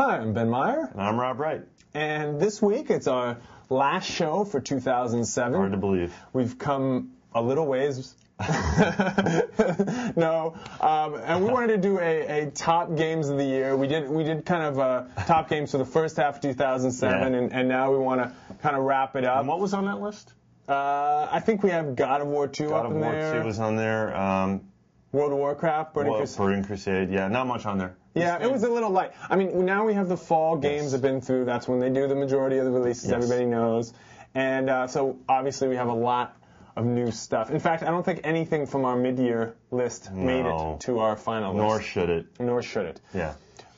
Hi, I'm Ben Meyer. And I'm Rob Wright. And this week it's our last show for 2007. Hard to believe. We've come a little ways. No, and we wanted to do a top games of the year. We did kind of top games for the first half of 2007, and now we want to kind of wrap it up. And what was on that list? I think we have God of War 2 God up of in War there. 2 was on there. World of Warcraft, Burning Crusade. Burning Crusade, yeah, not much on there. Yeah, it was a little light. I mean, now we have the fall games have been through. That's when they do the majority of the releases, everybody knows. And so, obviously, we have a lot of new stuff. In fact, I don't think anything from our mid-year list made it to our final list. Nor should it. Nor should it. Yeah.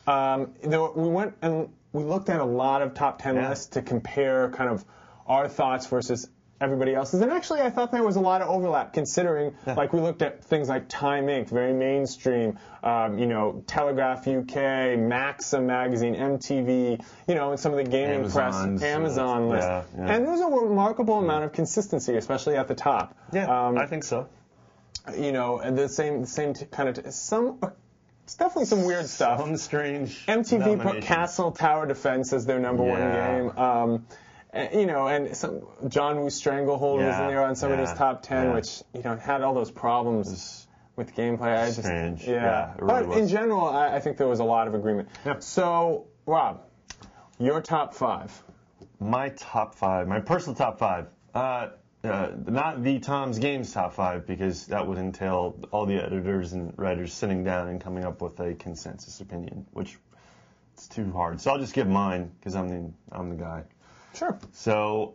We went and we looked at a lot of top 10 lists to compare kind of our thoughts versus everybody else's. And actually, I thought there was a lot of overlap, considering, like, we looked at things like Time Inc., very mainstream, Telegraph UK, Maxim magazine, MTV, and some of the gaming press, Amazon list. Yeah. And there's a remarkable amount of consistency, especially at the top. Yeah, I think so. And the same kind of, it's definitely some weird stuff. Some strange MTV put Castle Tower Defense as their number one game. And some John Woo Stranglehold was in there on some of these top 10, which, had all those problems with gameplay. Strange. It really but was. In general, I think there was a lot of agreement. Yep. So, Rob, your top 5. My top 5, my personal top 5. Not the Tom's Games top 5, because that would entail all the editors and writers sitting down and coming up with a consensus opinion, which it's too hard. So I'll just give mine, because I'm the guy. Sure. So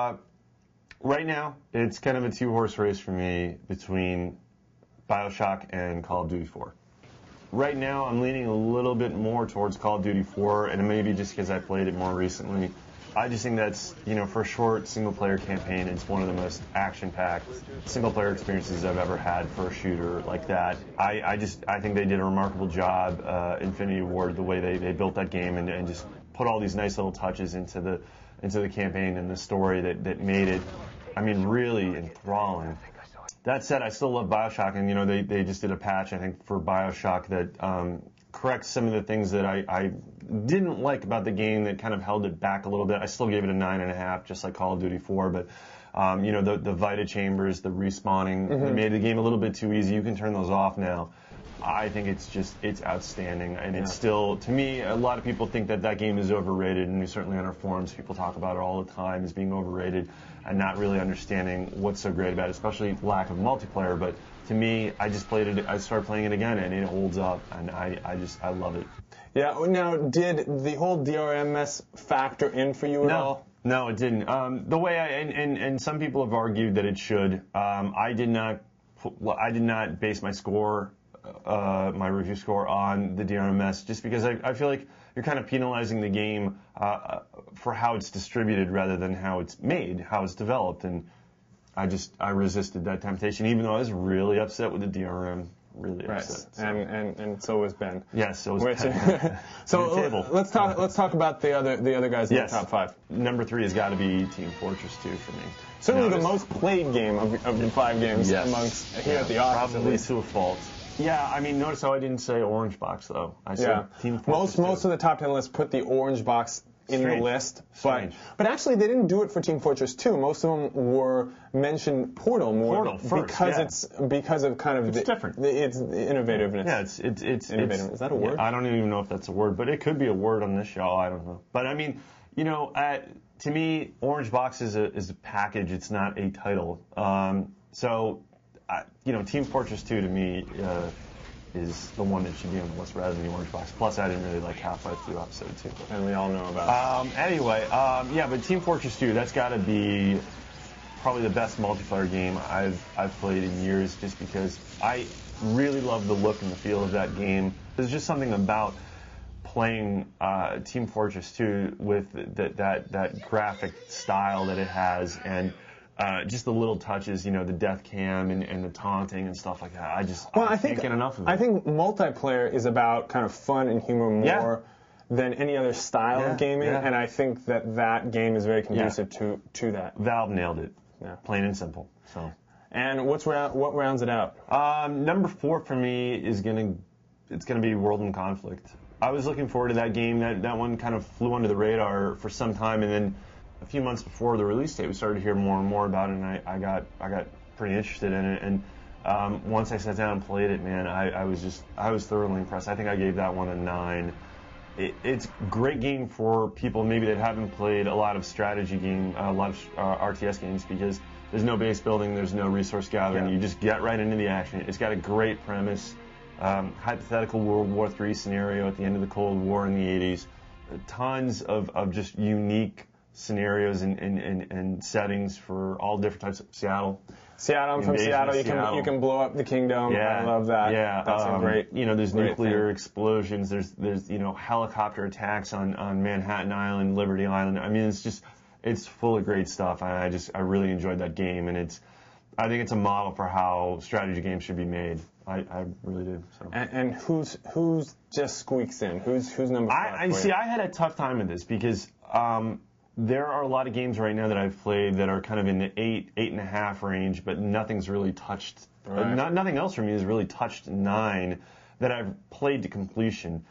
right now, it's kind of a two-horse race for me between BioShock and Call of Duty 4. Right now, I'm leaning a little bit more towards Call of Duty 4, and maybe just because I played it more recently. I just think that's, for a short single-player campaign, it's one of the most action-packed single-player experiences I've ever had for a shooter like that. I think they did a remarkable job, Infinity Ward, the way they built that game and just put all these nice little touches into the campaign and the story that made it, really enthralling. That said, I still love BioShock, and they just did a patch, I think, for BioShock that corrects some of the things that I didn't like about the game that kind of held it back a little bit. I still gave it a 9.5, just like Call of Duty 4, but the Vita chambers, the respawning, they made the game a little bit too easy. You can turn those off now. I think it's outstanding, and it's still, to me, a lot of people think that game is overrated, and certainly on our forums, people talk about it all the time as being overrated and not really understanding what's so great about it, especially lack of multiplayer. But to me, I just played it, I started playing it again, and it holds up, and I love it. Yeah. Now, did the whole DRMS factor in for you at all? No, it didn't. The way and some people have argued that it should. I did not base my score. My review score on the DRMS, just because I feel like you're kind of penalizing the game for how it's distributed rather than how it's made, how it's developed, and I resisted that temptation, even though I was really upset with the DRM, really upset. So. And so was Ben. Yes, so was Ben. So let's talk about the other guys in the top 5. Number 3 has got to be Team Fortress 2 for me. Certainly the most played game of the 5 games amongst here at the office. Probably to a fault. Yeah, notice how I didn't say Orange Box, though. I said Team Fortress 2. Most of the top 10 lists put the Orange Box in the list. Strange. But actually, they didn't do it for Team Fortress 2. Most of them were mentioned Portal more. Portal first, because of kind of... It's different. It's innovativeness. Yeah, it's innovative. Is that a word? I don't even know if that's a word, but it could be a word on this show. I don't know. But to me, Orange Box is a package. It's not a title. Team Fortress 2 to me is the one that should be on the list rather than the Orange Box. Plus, I didn't really like Half-Life 2 Episode 2. And we all know about it. But Team Fortress 2, that's got to be probably the best multiplayer game I've played in years, just because I really love the look and the feel of that game. There's just something about playing Team Fortress 2 with that graphic style that it has, and just the little touches, the death cam and the taunting and stuff like that. I can't get enough of it. I think multiplayer is about kind of fun and humor more than any other style of gaming, and I think that game is very conducive to that. Valve nailed it, plain and simple. So. And what rounds it out? Number 4 for me is gonna be World in Conflict. I was looking forward to that game. That one kind of flew under the radar for some time, and then a few months before the release date, we started to hear more and more about it, and I got pretty interested in it. And once I sat down and played it, man, I was thoroughly impressed. I think I gave that one a 9. It's a great game for people maybe that haven't played a lot of strategy game, a lot of RTS games, because there's no base building, there's no resource gathering. You just get right into the action. It's got a great premise. Hypothetical World War III scenario at the end of the Cold War in the 80s. Tons of just unique scenarios and settings for all different types of Seattle. I'm from Seattle. You can blow up the kingdom. Yeah, I love that. Yeah, that's a great. There's great nuclear thing. explosions. There's helicopter attacks on Manhattan Island, Liberty Island. I mean, it's full of great stuff. I really enjoyed that game, and I think it's a model for how strategy games should be made. I really do. So. And who's just squeaks in? Who's number 5? I had a tough time with this because there are a lot of games right now that I've played that are kind of in the 8.5 range, but nothing's really touched. Right. Nothing else for me has really touched 9 that I've played to completion.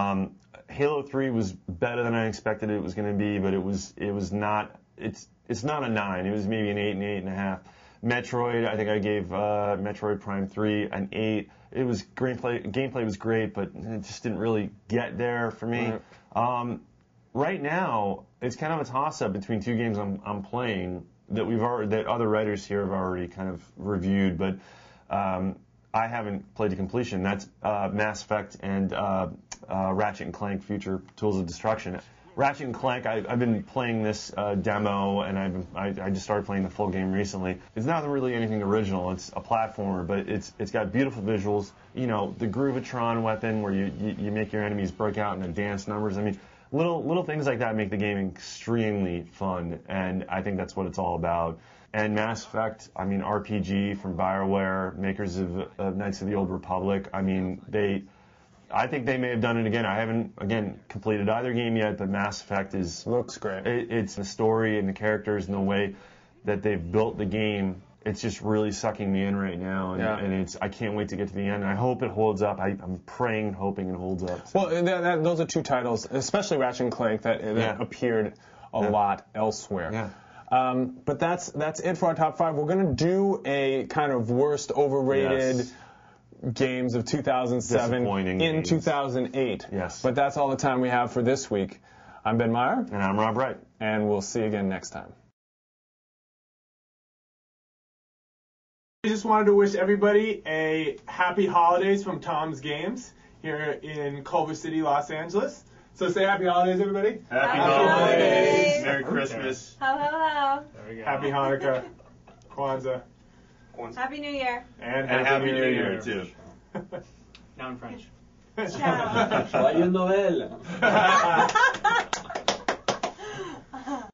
Halo 3 was better than I expected it was going to be, but it was not. It's not a 9. It was maybe an 8 and 8.5. Metroid, I think I gave Metroid Prime 3 an 8. It was gameplay was great, but it just didn't really get there for me. Right. Right now, it's kind of a toss-up between two games I'm playing that other writers here have already kind of reviewed, but I haven't played to completion. That's Mass Effect and Ratchet and Clank: Future Tools of Destruction. Ratchet and Clank, I've been playing this demo, and I just started playing the full game recently. It's not really anything original. It's a platformer, but it's got beautiful visuals. The Groovatron weapon where you make your enemies break out into dance numbers. I mean, little things like that make the game extremely fun, and I think that's what it's all about. And Mass Effect, I mean, RPG from BioWare, makers of Knights of the Old Republic. I mean, I think they may have done it again. I haven't, again, completed either game yet, but Mass Effect looks great. It's the story and the characters and the way that they've built the game. It's just really sucking me in right now, and I can't wait to get to the end. I hope it holds up. I'm praying, hoping it holds up. So. Well, those are two titles, especially Ratchet and Clank, that appeared a lot elsewhere. Yeah. But that's it for our top 5. We're going to do a kind of worst overrated games of 2007 in games. 2008. Yes. But that's all the time we have for this week. I'm Ben Meyer. And I'm Rob Wright. And we'll see you again next time. I just wanted to wish everybody a happy holidays from Tom's Games here in Culver City, Los Angeles. So say happy holidays, everybody. Happy holidays. Merry Christmas. Ho, ho, ho. There we go. Happy Hanukkah. Kwanzaa. Happy New Year. And Happy New Year, too. Now in French. Ciao. Joyeux Noël.